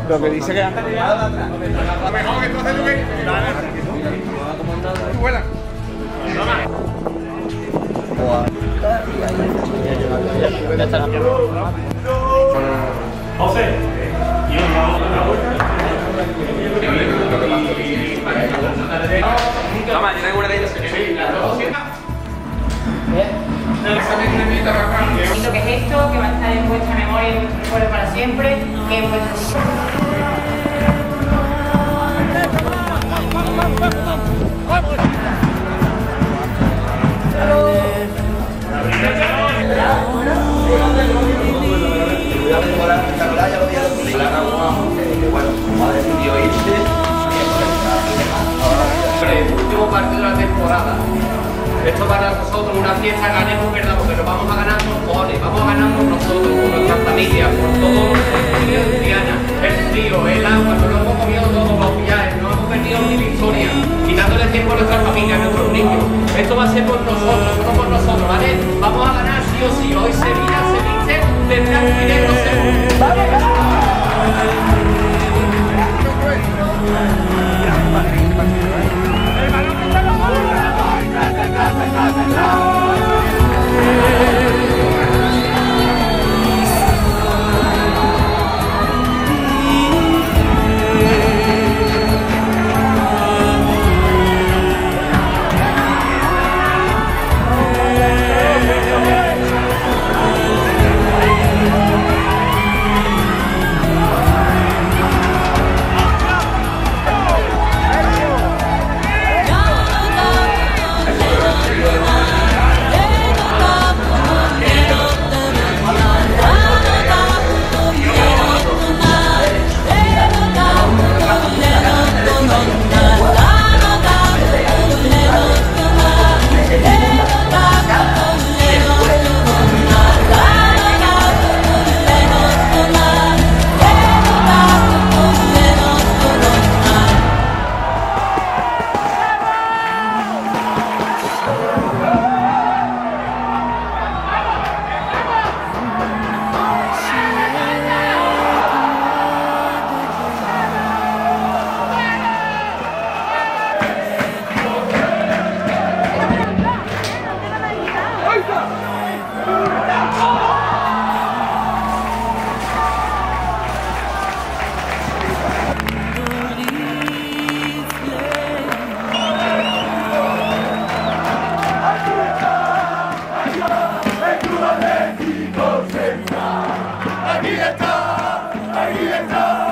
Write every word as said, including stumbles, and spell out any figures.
Lo que dice que antes de mejor que entonces tú que... Buena. José. Toma, yo tengo una de ellas. Lo que es esto, que va a estar en vuestra memoria y en vuestro recuerdo para siempre, que es vuestro... Último partido de la temporada. Esto para nosotros una fiesta, ganemos, perdamos, pero vamos a ganar por goles, vamos a ganar por nosotros, por nuestra familia, por todo el Triana, el frío, el agua, nos lo hemos comido todos los viajes, no hemos perdido ni victoria, quitándole tiempo a nuestra familia, a nuestros niños. Esto va a ser por nosotros, no por nosotros, ¿vale? Vamos a ganar sí o sí. Hoy Sevilla se viste de blanco y negro seguro. Aquí está, aquí está.